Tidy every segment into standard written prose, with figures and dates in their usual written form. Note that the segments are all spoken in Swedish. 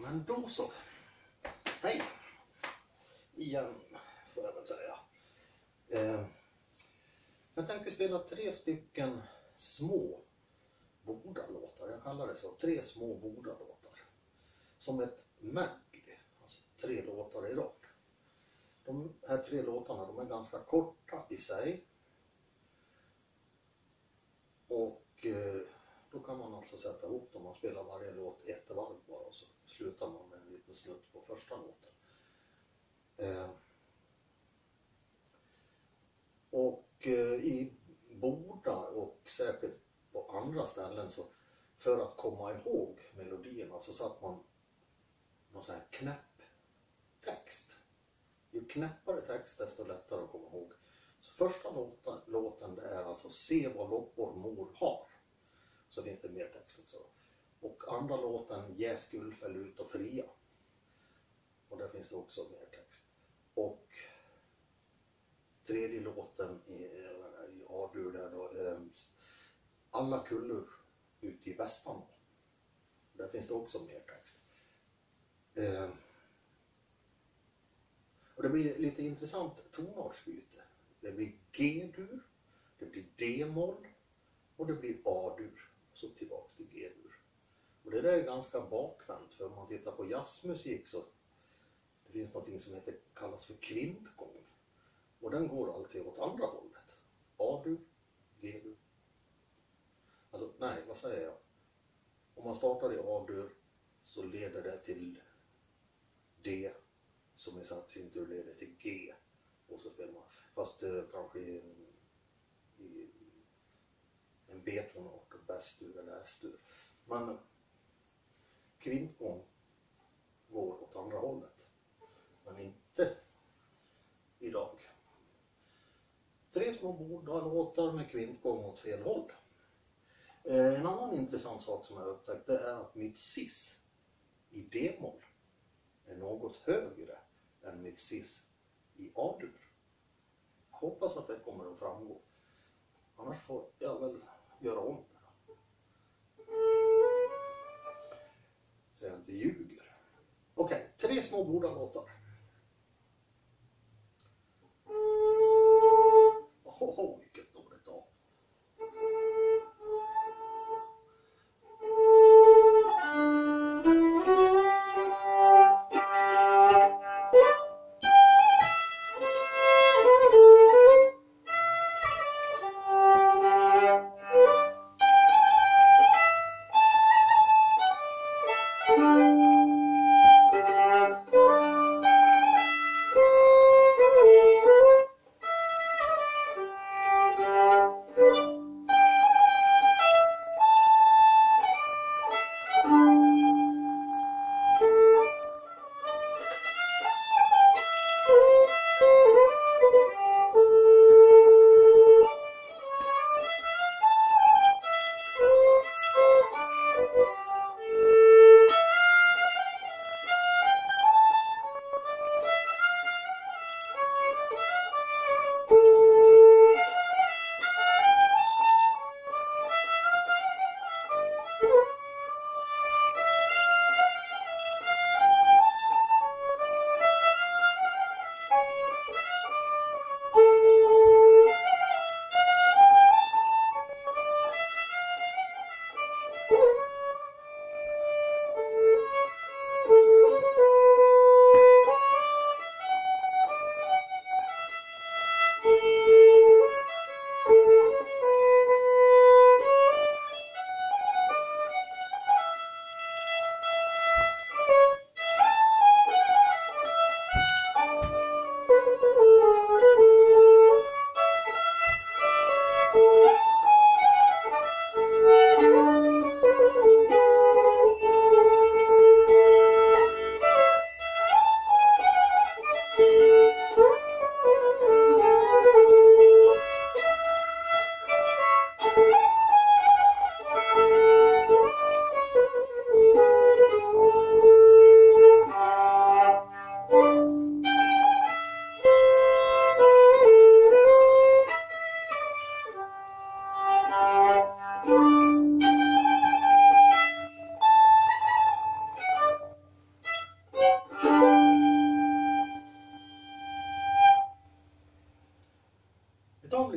Men då så. Hej. Igen får jag väl säga. Jag tänkte spela 3 stycken små Boda-låtar. Jag kallar det så. 3 små Boda-låtar. Som ett medley. Alltså 3 låtar i rad. De här 3 låtarna, de är ganska korta i sig. Och då kan man alltså sätta ihop dem. Man spelar varje låt ett varv bara och så slutar man med en liten snutt på första låten. I Boda och säkert på andra ställen så för att komma ihåg melodierna så satt man någon sån här knäpp text. Ju knäppare text desto lättare att komma ihåg. Så första låten det är alltså Se vad loppor mor har. Så finns det mer text också. Och andra låten Ge skullfäll ut och fria. Och där finns det också mer text. Och tredje låten i A-dur där då Alla kullor ute i Västmanland. Där finns det också mer text. Och det blir lite intressant tonartsbyte. Det blir G-dur, det blir D-moll och det blir A-dur. Så tillbaks till G-dur. Och det där är ganska bakvänt, för om man tittar på jazzmusik så det finns något som kallas för kvintgång. Och den går alltid åt andra hållet. A-dur, G-dur. Alltså nej, vad säger jag? Om man startar i A-dur så leder det till D som i sin tur leder till G. Och så spelar man, fast kanske i en B-tonart och bäst-dur eller S-dur. Men kvintgång går åt andra hållet. Men inte idag. 3 små Boda-låtar med kvintgång åt fel håll. En annan intressant sak som jag upptäckt är att mitt cis i D-moll är något högre än mitt cis i A-dur. Jag hoppas att det kommer att framgå. Annars får jag väl göra om det. Så jag inte ljuger. Okej, 3 små Boda-låtar. Vilket dåligt av.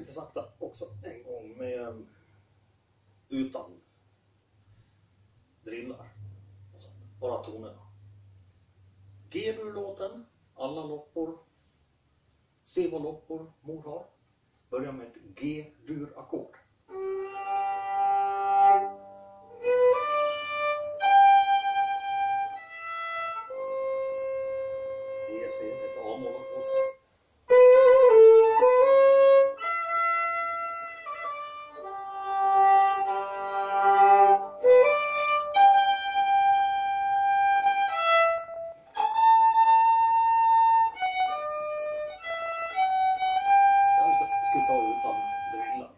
lite sakta också en gång med utan drillar. Bara tonerna. G-dur-låten, alla loppor. Se vad loppor mor har. Börja med ett G-dur-ackord. C, ett A-moll-ackord. Jag ska ta utan drillar.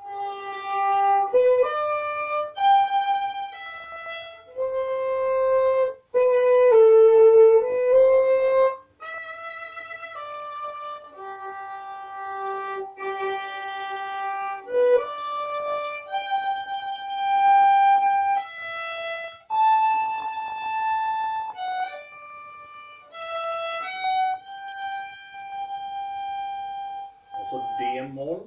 D-moll.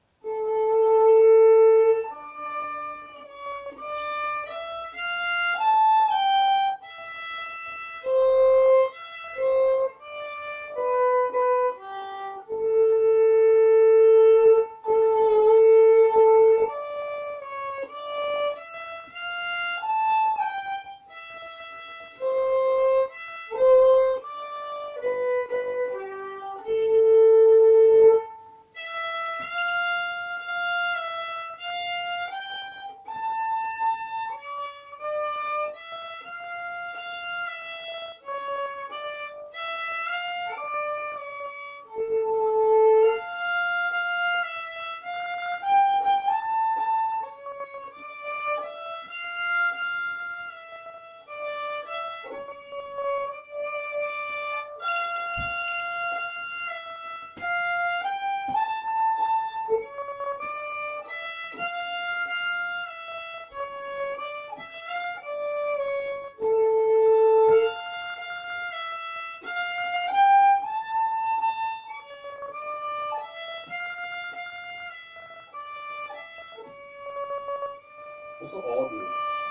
Och så A-dur.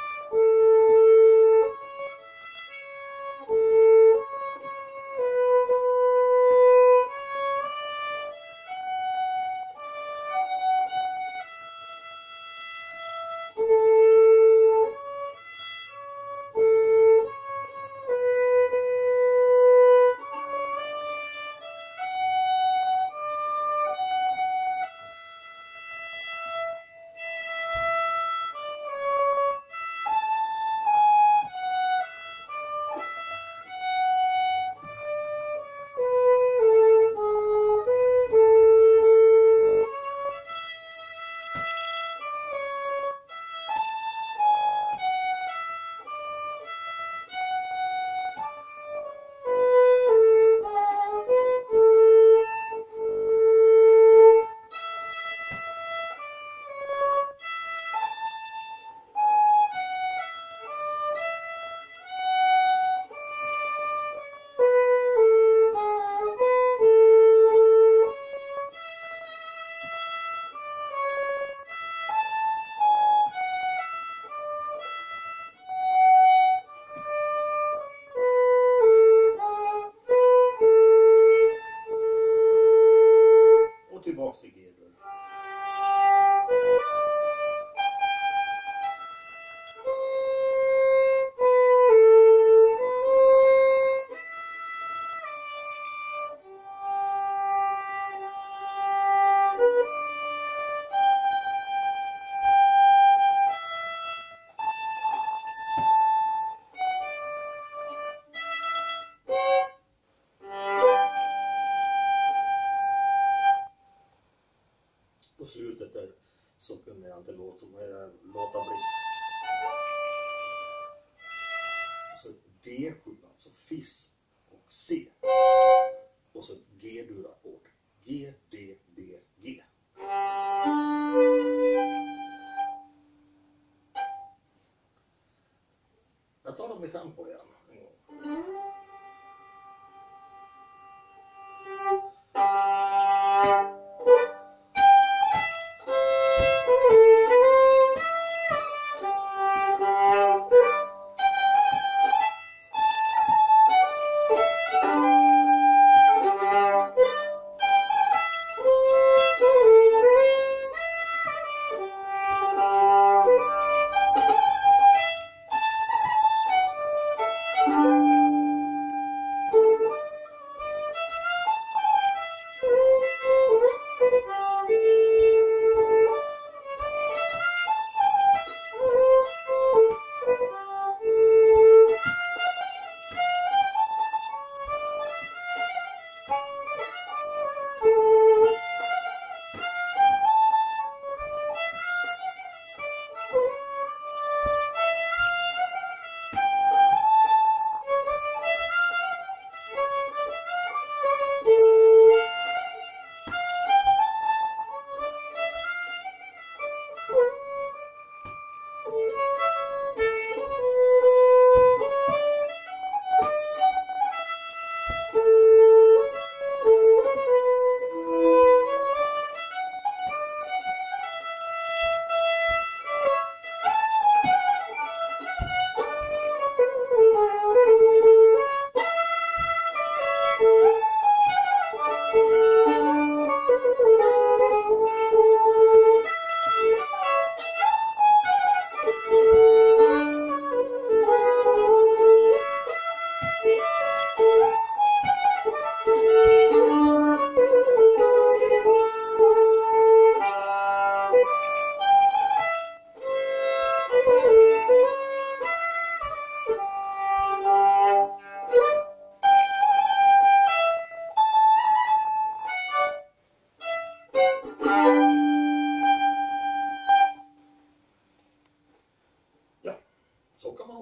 Tillbaks till G-dur. På slutet där så kunde jag inte låta bli. Så D7, alltså Fis och C. Och så ett G-dur-ackord. G, D, B, G. Jag tar dem i tempo igen en gång.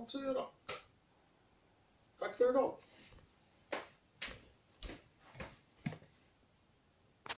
också göra. Tack för idag.